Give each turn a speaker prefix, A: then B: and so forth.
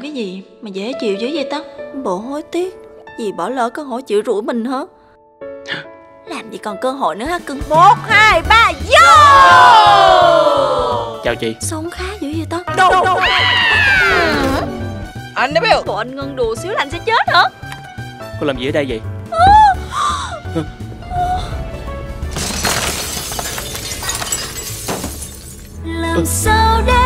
A: cái gì mà dễ chịu dữ vậy ta?
B: Bộ hối tiếc vì bỏ lỡ cơ hội chịu rủi mình hả? Làm gì còn cơ hội nữa hả cưng? 1, 2, 3, vô!
C: Chào chị.
B: Sống khá dữ vậy ta?
D: Đâu. Anh đó Bill.
B: Bộ anh ngưng đùa xíu là anh sẽ chết hả?
C: Cô làm gì ở đây vậy?
B: Làm sao để